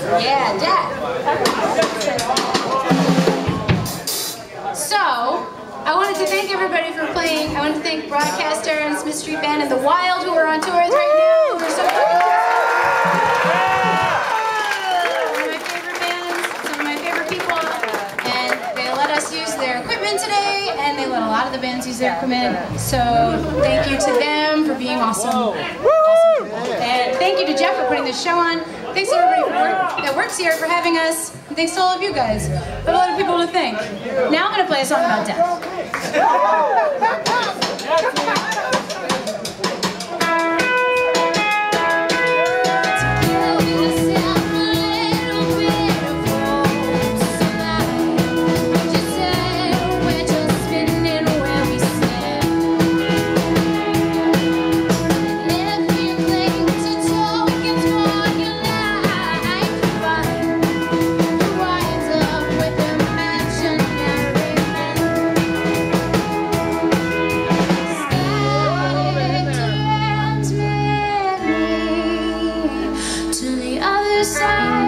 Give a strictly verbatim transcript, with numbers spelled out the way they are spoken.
Yeah, Jack. So, I wanted to thank everybody for playing. I want to thank Broadcaster and Smith Street Band and The Wild who are on tour right now. We're so fucking one of my favorite bands, some of my favorite people, and they let us use their equipment today, and they let a lot of the bands use their equipment. So, thank you to them for being awesome. Awesome. And thank you to Jeff for putting this show on. Thanks to everybody for work, that works here for having us. And thanks to all of you guys. I have a lot of people to thank. Now I'm going to play a song about death. Side.